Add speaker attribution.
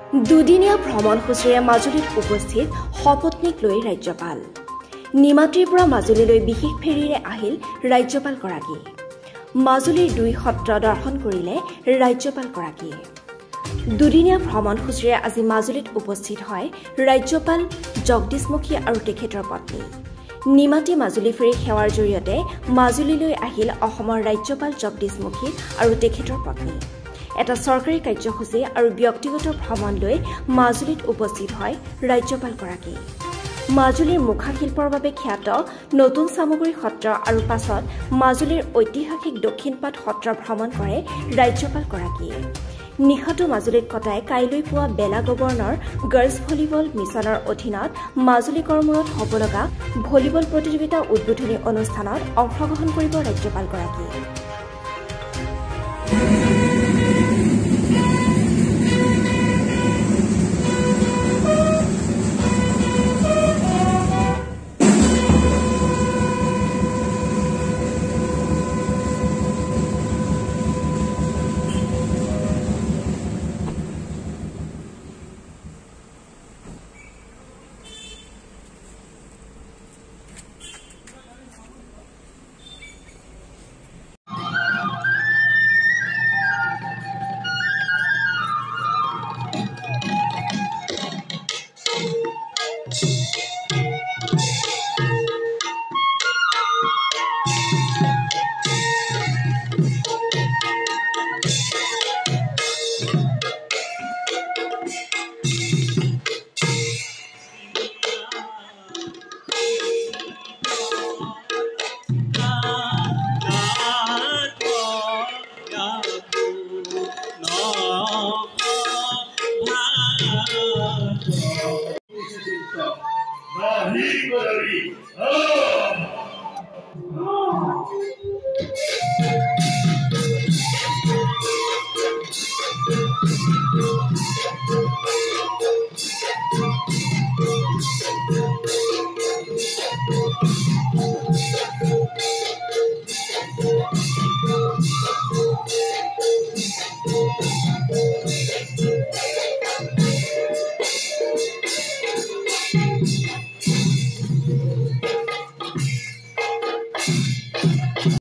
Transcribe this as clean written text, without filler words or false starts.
Speaker 1: দুদিনীয়া ভ্ৰমণসূচীৰে মাজুলীত উপস্থিত সপত্নীক লৈ ৰাজ্যপাল। নিমাতীৰ পৰা মাজুলীলৈ বিশেষ ফেৰীৰে আহিল ৰাজ্যপালগৰাকী। মাজুলীৰ 2 সত্ৰ দৰ্শন কৰিলে ৰাজ্যপালগৰাকীয়ে। দুদিনীয়া ভ্ৰমণসূচীৰে আজি মাজুলীত উপস্থিত হয় ৰাজ্যপাল জগদীশমুখী আৰু তেখেতৰ পত্নী। নিমাতী মাজুলী ফেৰী সেৱাৰ জৰিয়তে মাজুলীলৈ আহিল অসমৰ ৰাজ্যপাল জগদীশমুখী আৰু তেখেতৰ পত্নী। এটা চৰকাৰী কাৰ্যসূচী আৰু ব্যক্তিগত ভ্ৰমণ লৈ মাজুলীত উপস্থিত হয় ৰাজ্যপালগৰাকী। মাজুলীৰ মুখা শিল্পৰ বাবে খ্যাত নতুন চামগুৰি সত্ৰ আৰু পাছত মাজুলীৰ ঐতিহাসিক দক্ষিণপাট সত্ৰ ভ্ৰমণ কৰে ৰাজ্যপালগৰাকীয়ে। নিশাটো মাজুলীত কটাই কাইলৈ পুৱা বেলা গৱৰ্ণৰ গাৰ্লছ ভলীবল মিছনৰ অধীনত মাজুলী গড়মূৰত হ'ব লগা ভলীবল প্ৰতিযোগিতা উদ্বোধনী অনুষ্ঠানত অংশগ্ৰহণ কৰিব ৰাজ্যপালগৰাকীয়ে।